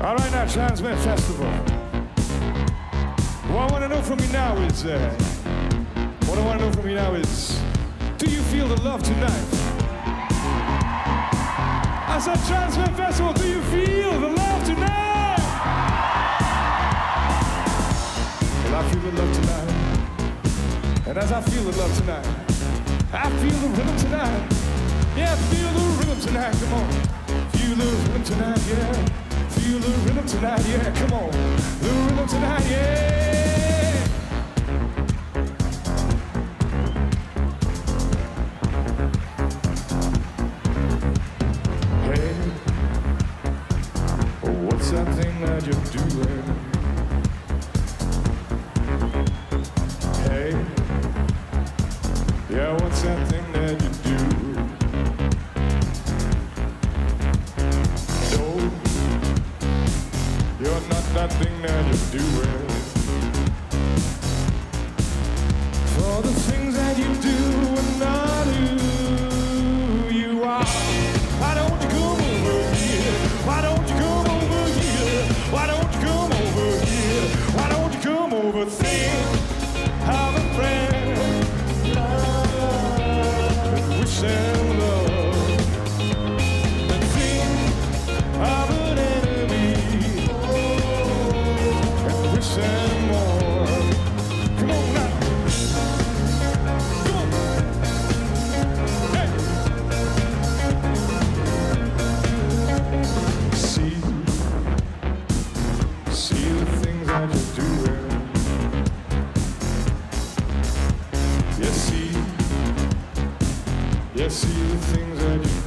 All right, now, Transmit Festival. What I want to know from you now is, do you feel the love tonight? I said, Transmit Festival, do you feel the love tonight? Well, I feel the love tonight. And as I feel the love tonight, I feel the rhythm tonight. Yeah, feel the rhythm tonight, come on. Feel the rhythm tonight, yeah. Feel the rhythm tonight, yeah, come on. The rhythm tonight, yeah. Hey, what's that thing that you're doing? Hey, yeah, what's that thing that you do? No, you're not that thing that you're doing. For the things that you do are not who you are. Why don't you come over here? Why don't you come over here? Why don't you come over here? Why don't you come over? Think of a friend, wish and love, and think of an enemy, and wish and more. Come on now. Come on. Hey. See the things that you're doing. Yes, see the things that you do.